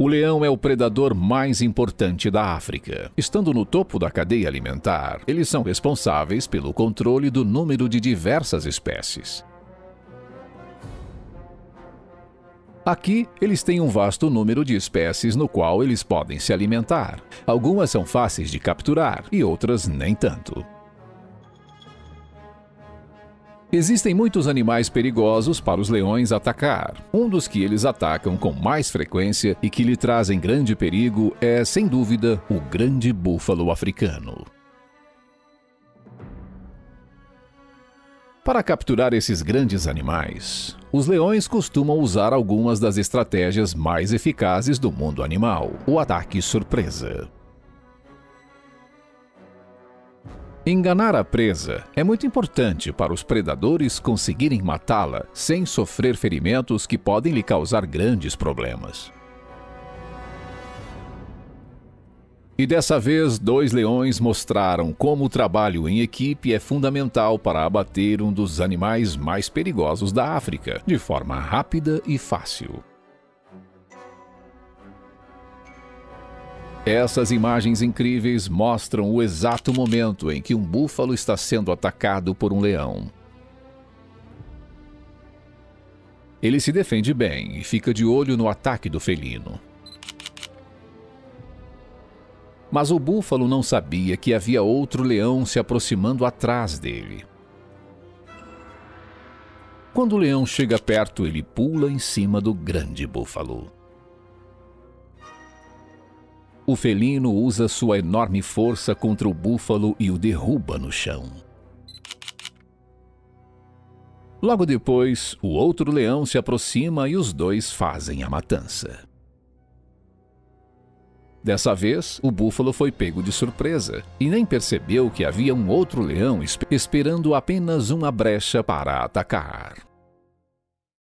O leão é o predador mais importante da África. Estando no topo da cadeia alimentar, eles são responsáveis pelo controle do número de diversas espécies. Aqui, eles têm um vasto número de espécies no qual eles podem se alimentar. Algumas são fáceis de capturar e outras nem tanto. Existem muitos animais perigosos para os leões atacar. Um dos que eles atacam com mais frequência e que lhe trazem grande perigo é, sem dúvida, o grande búfalo africano. Para capturar esses grandes animais, os leões costumam usar algumas das estratégias mais eficazes do mundo animal: o ataque surpresa. Enganar a presa é muito importante para os predadores conseguirem matá-la sem sofrer ferimentos que podem lhe causar grandes problemas. E dessa vez, 2 leões mostraram como o trabalho em equipe é fundamental para abater um dos animais mais perigosos da África, de forma rápida e fácil. Essas imagens incríveis mostram o exato momento em que um búfalo está sendo atacado por um leão. Ele se defende bem e fica de olho no ataque do felino. Mas o búfalo não sabia que havia outro leão se aproximando atrás dele. Quando o leão chega perto, ele pula em cima do grande búfalo. O felino usa sua enorme força contra o búfalo e o derruba no chão. Logo depois, o outro leão se aproxima e os dois fazem a matança. Dessa vez, o búfalo foi pego de surpresa e nem percebeu que havia um outro leão esperando apenas uma brecha para atacar.